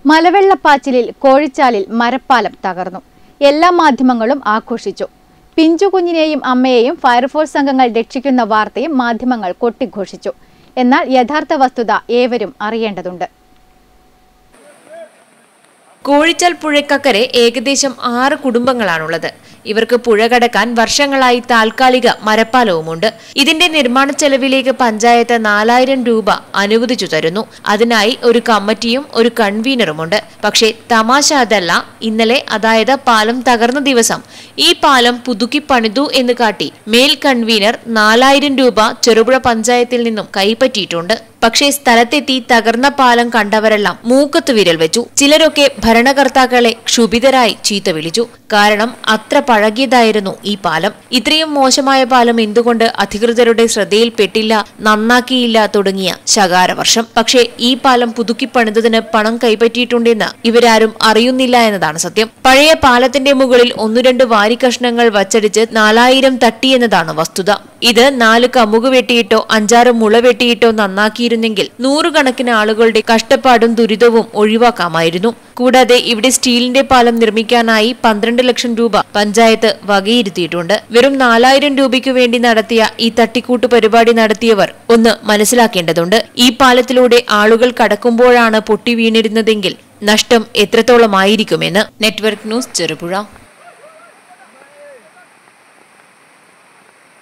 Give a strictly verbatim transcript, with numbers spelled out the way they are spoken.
മലവെള്ളപ്പാച്ചിലിൽ കോഴിച്ചാലിൽ മരപ്പാലം തകർന്നു. എല്ലാ മാധ്യമങ്ങളും ആഘോഷിച്ചു. പിഞ്ചുകുഞ്ഞിനെയും അമ്മയെയും ഫയർഫോഴ്സ് അംഗങ്ങൾ രക്ഷിക്കുന്ന വാർത്തയും മാധ്യമങ്ങൾ കൊട്ടിഘോഷിച്ചു. എന്നാൽ യഥാർത്ഥ വസ്തുത ഏവരും അറിയേണ്ടതുണ്ട്. കോഴിച്ചാൽ പുഴയ്ക്കക്കരെ ഏകദേശം ആറ് കുടുംബങ്ങളാണുള്ളത്. ഇവർക്ക് പുഴ കടക്കാൻ വർഷങ്ങളായി താൽക്കാലിക മരപ്പാലവുമുണ്ട്. ഇതിന്റെ നിർമ്മാണ ചെലവിലേക്ക് പഞ്ചായത്ത് നാലായിരം രൂപ അനുവദിച്ചു തരുന്നു. അതിനായി ഒരു കമ്മിറ്റിയും ഒരു കൺവീനറുമുണ്ട്. പക്ഷേ തമാശ അതല്ല, ഇന്നലെ അതായത് പാലം തകർന്ന ദിവസം ഈ പാലം പുതുക്കി പണിതു എന്ന് കാട്ടി മേൽ കൺവീനർ നാലായിരം രൂപ ചെറുപുഴ പഞ്ചായത്തിൽ നിന്നും കൈപ്പറ്റിയിട്ടുണ്ട്. പക്ഷേ സ്ഥലത്തെത്തി തകർന്ന പാലം കണ്ടവരെല്ലാം മൂക്കത്ത് വിരൽ വെച്ചു. ചിലരൊക്കെ ഭരണകർത്താക്കളെ ക്ഷുഭിതരായി ചീത്ത വിളിച്ചു. കാരണം അത്ര പഴകിയതായിരുന്നു ഈ പാലം. ഇത്രയും മോശമായ പാലം എന്തുകൊണ്ട് അധികൃതരുടെ ശ്രദ്ധയിൽപ്പെട്ടില്ല, നന്നാക്കിയില്ല തുടങ്ങിയ ശകാരവർഷം. പക്ഷേ ഈ പാലം പുതുക്കി പണിതതിന് പണം കൈപ്പറ്റിയിട്ടുണ്ടെന്ന് ഇവരാരും അറിയുന്നില്ല എന്നതാണ് സത്യം. പഴയ പാലത്തിന്റെ മുകളിൽ ഒന്നു രണ്ട് വാരിക്കഷ്ണങ്ങൾ വച്ചടിച്ച് നാലായിരം തട്ടിയെന്നതാണ് വസ്തുത. ഇത് നാല് കമുക് വെട്ടിയിട്ടോ അഞ്ചാറ് മുള വെട്ടിയിട്ടോ നന്നാക്കിയിരുന്നെങ്കിൽ നൂറുകണക്കിന് ആളുകളുടെ കഷ്ടപ്പാടും ദുരിതവും ഒഴിവാക്കാമായിരുന്നു. കൂടാതെ ഇവിടെ സ്റ്റീലിന്റെ പാലം നിർമ്മിക്കാനായി പന്ത്രണ്ട് ലക്ഷം രൂപ പഞ്ചായത്ത് വകയിരുത്തിയിട്ടുണ്ട്. വെറും നാലായിരം രൂപയ്ക്കു വേണ്ടി നടത്തിയ ഈ തട്ടിക്കൂട്ട് പരിപാടി നടത്തിയവർ ഒന്ന് മനസ്സിലാക്കേണ്ടതുണ്ട്. ഈ പാലത്തിലൂടെ ആളുകൾ കടക്കുമ്പോഴാണ് പൊട്ടി വീണിരുന്നതെങ്കിൽ നഷ്ടം എത്രത്തോളമായിരിക്കുമെന്ന്. Network news, Cherupuzha.